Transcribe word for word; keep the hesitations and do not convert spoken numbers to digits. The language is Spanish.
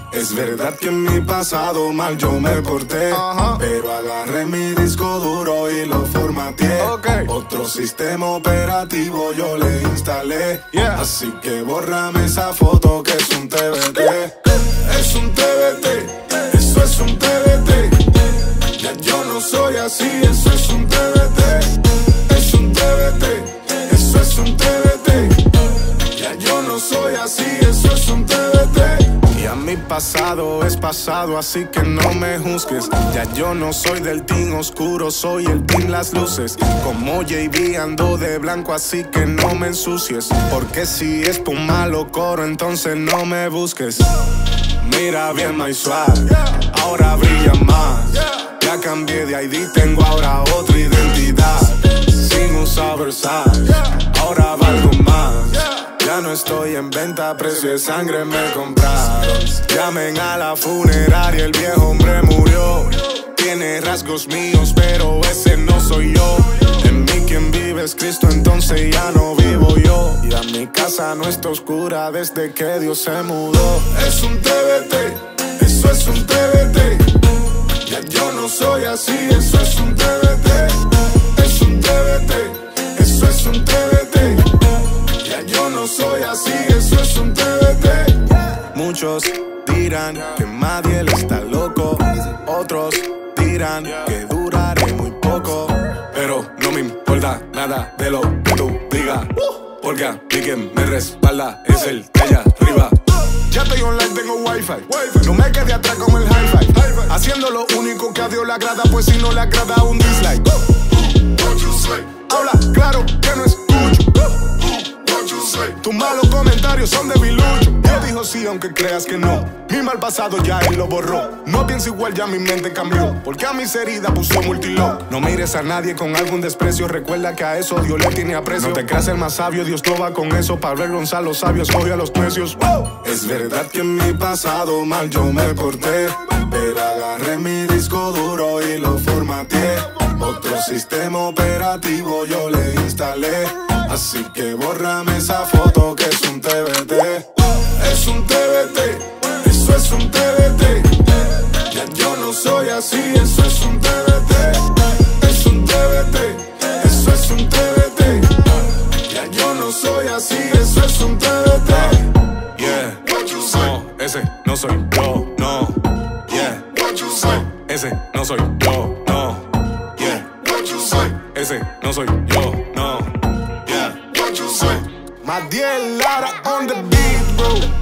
Es verdad que en mi pasado mal yo me porté, Ajá. pero agarré mi disco duro y lo formateé. Okay. Otro sistema operativo yo le instalé. Yeah. Así que bórrame esa foto que es un T V T. Es un T V T, eso es un T V T. Ya yo no soy así, eso es un T V T. Es un T V T, eso es un T V T. Ya yo no soy así, eso es un T V T. Ya mi pasado es pasado, así que no me juzgues. Ya yo no soy del team oscuro, soy el team las luces. Como J B ando de blanco, así que no me ensucies. Porque si es por un malo coro, entonces no me busques. Mira bien my swag, ahora brilla más. Ya cambié de I D, tengo ahora otra identidad. Sin usar Versace, ahora valgo más. Ya no estoy en venta, precio de sangre me compraron. Llamen a la funeraria, el viejo hombre murió. Tiene rasgos míos, pero ese no soy yo. En mí quien vive es Cristo, entonces ya no vivo yo. Y a mi casa no está oscura desde que Dios se mudó. Es un T V T, eso es un T V T. Ya yo no soy así, eso es un T V T. Es un T V T, eso es un T V T. Ya yo no soy así, eso es un T V T. Muchos dirán que Madiel está loco. Otros dirán que duraré muy poco. Pero no me importa nada de lo que tú digas, porque a mí quien me respalda es el de allá arriba. Ya estoy online, tengo wifi. No me quedé atrás como el hi-fi. Haciendo lo único que a Dios le agrada, pues si no le agrada un dislike. Habla claro que no escucho. Tus malos comentarios son de bilucho. Dios dijo sí, aunque creas que no. Mi mal pasado ya él lo borró. No pienso igual, ya mi mente cambió. Porque a mis heridas puso multilock. No mires a nadie con algún desprecio. Recuerda que a eso Dios le tiene aprecio. No te creas el más sabio, Dios no va con eso. Para avergonzar a los sabios, coge a los necios. ¡Wow! Es verdad que en mi pasado mal yo me porté, pero agarré mi disco duro y lo formateé. Otro sistema operativo yo le instalé. Así que bórrame esa foto que es un T V T. Es un T V T, eso es un T V T. Ya yo no soy así, eso es un T V T. Es un T V T, eso es un T V T. Ya yo no soy así, eso es un T V T. Yeah, no, ese no soy yo, no. Yeah, no, ese no soy yo, no. Yeah, ese no soy yo, no. Madiel Lara on the beat, bro.